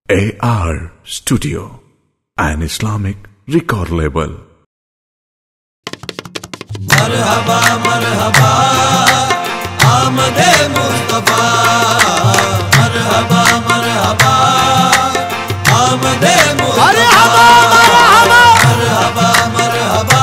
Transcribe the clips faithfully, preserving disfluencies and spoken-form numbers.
A R Studio, an Islamic record label. मरहबा मरहबा आमदे मुस्तफा, मरहबा मरहबा आमदे मुस्तफा, मरहबा मरहबा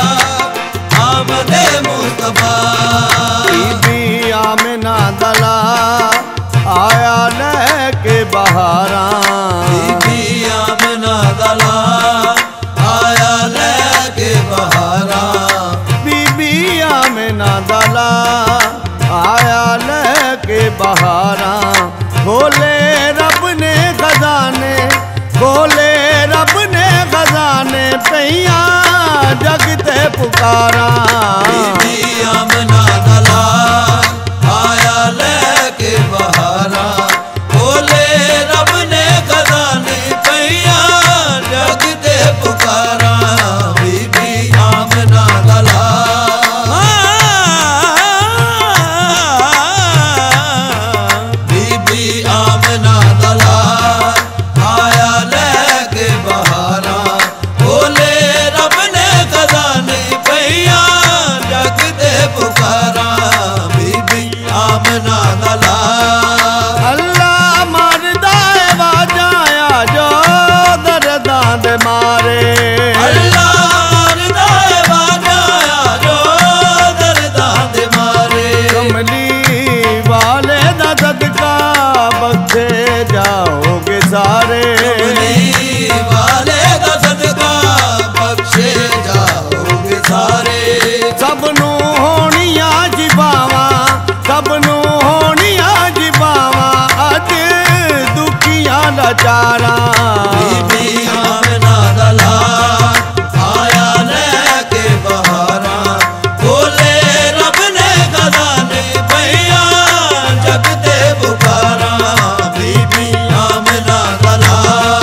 आमदे मुस्तफा। बीबी आमिना दला आया लेके बहारा, बीबी आमिना दला आया लेके बहारा, बीबी आमिना दला आया लेके बहारा। खोले रब ने खजाने, खोले रब ने खजाने, पैया जगते पुकारा। बीबी आमिना दला आया लेके बहारा, खोले रब ने खजाने, पैया जगते पुकारा। बीबी आमिना दला बीबी आमिना दला आया लेके बहारा, खोले रब ने खजाने, पैया जगते पुकारा। बीबी आमिना दला अल्लाह मारदा है वाजाया जो दर्दां दे मारे, अल्लाह मारदा है वाजाया जो दर्दां दे मारे। कमली वाले दा सदका बख्शे जाओगे सारे, कमली वाले दा सदका बख्शे जाओगे सारे। सबनू होनियां जिबावा, सबनू होनियां जिबावा, अज दुखियां लाचारा। बीबी आमिना दला आया लेके बहारा, खोले रब ने खजाने, पैया जगते पुकारा। बीबी आमिना दला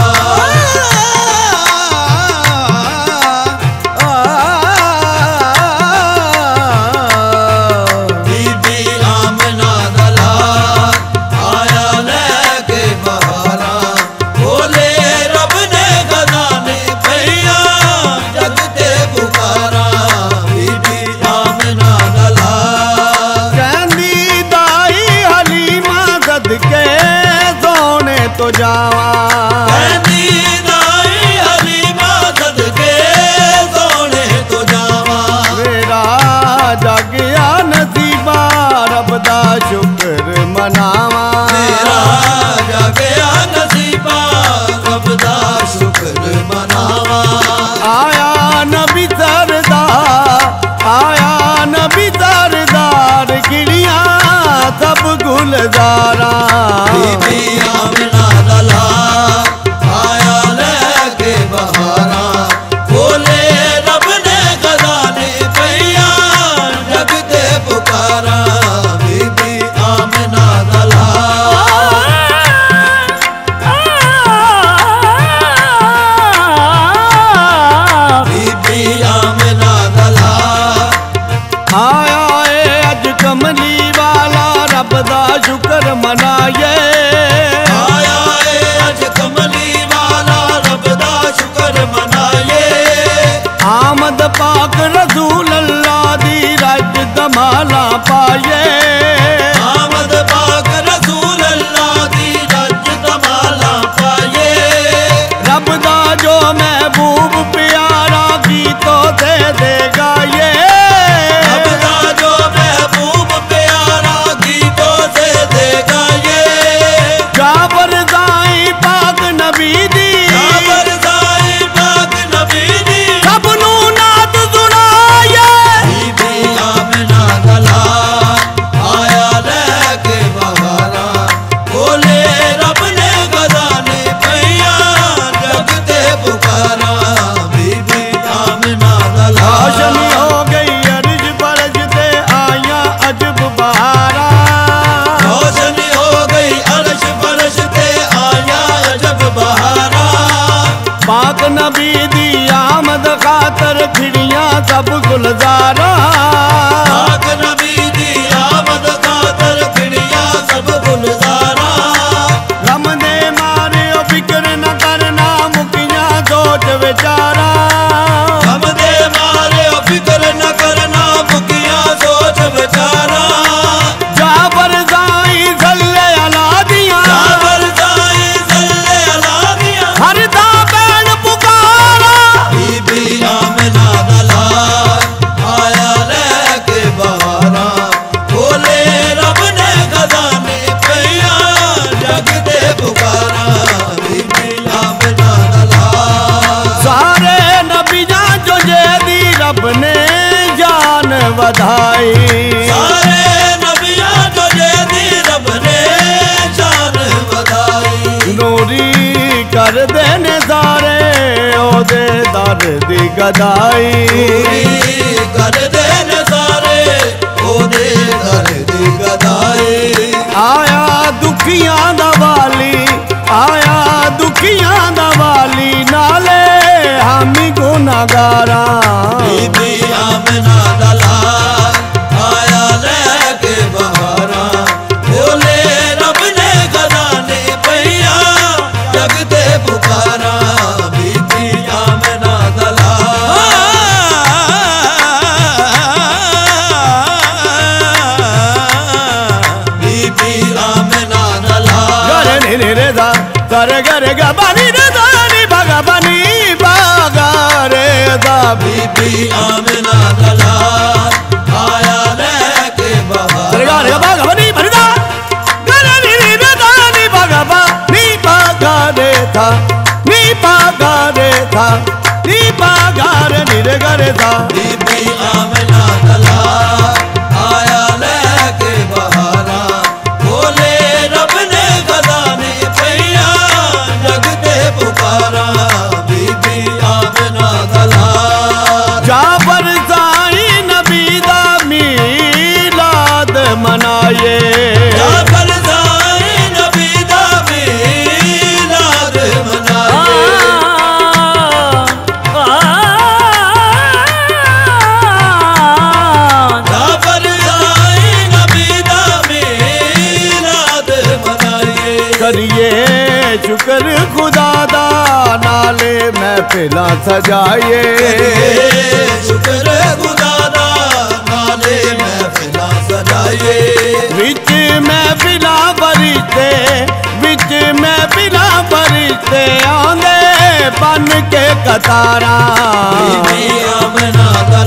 बीबी आमिना दला आया लेके बहारा, खोले रब ने खजाने, पैया जगते पुकारा। बीबी आमिना दला कहंदी दाई हलीमा सदके सोने तो जावा, कहंदी दाई हलीमा सदके सोने तो जावा। मेरा जागिया नसीबा रब दा शुक्र मनावा। मेरा जागया नसीबा रब दा शुक्र मनावा। आया नबी सरदार, आया नबी सरदार, खिड़ियां सब गुलजारा। बीबी आमिना दला आया लेके बहारा, खोले रब ने खजाने, पैया जगते पुकारा। बीबी आमिना दला बीबी आमिना दला आया है अज कमली वाला रब दा शुक्र मनाए। आया है अज कमली वाला रब दा शुक्र मनाए। आमद पाक रसूल अल्लाह दी रज दमाला पाए। आमद पाक रसूल अल्लाह दी रज दमाला पाए। रब दा जो महबूब प्यारा गीतों से देगा ये, रब दा जो महबूब प्यारा गीतों से देगा ये। जाबर दाई पाक नबी दी, जाबर साई पाक नबी दी, सबनू नात सुनाए। बीबी आमिना दला आया लेके बहारा, खोले रब ने खजाने, पैया जगते पुकारा। बीबी आमिना दला रोशनी हो गई अर्ज बरज ते आया अजब बहारा। रोशनी हो गई अर्श फर्श ते आया अजब बहारा। पाक नबी दी आमद खातर खिड़ियां सब गुलजारा। पाक नबी दी आमद खातर खिड़ियां सब गुलजारा। रम दे मारे ओ बिक पूरी कर देने सारे ओदे दर दी गदाई पूरी कर देने सारे ओदे दर दी गदाई। आया दुखियां दा वाली आया दुखियां दा वाली नाले हामी गुनाहगारा बीबी आमना दा लाल आया लेके बहारा बोले रब ने खजाने पैया जगते पुकारा बीबी आमना दा लाल बीबी आमना दा लाल गरे नि नि रे दा गरे गरे गा बानी रे दा नि बागा बानी बागा रे दा बीबी आमना दा लाल आया लेके बहारा गरे गा रे बागा बानी बानी दा गरे नि नि रे दा नि बागा बानी बागा रे था नि बागा रे था नि बागा रे नि रे गरे दा बीबी आमना दा लाल आया लेके बहारा बोले रब ने खजाने पैया जगते पुकारा बीबी आमना दा लाल। जाबर साई नबी दा मीलाद मनाए जाफर साईं नबी दा मीलाद मनाए जाफर साईं नबी दा मीलाद मनाए। करिए शुक्र खुदा दा नाले महफिलां सजाए शुक्र खुदा दा नाले महफिलां सजाए। विच महफिलां फरिश्ते विच महफिलां फरिश्ते आंदे बन के कतारा बीबी आमना दा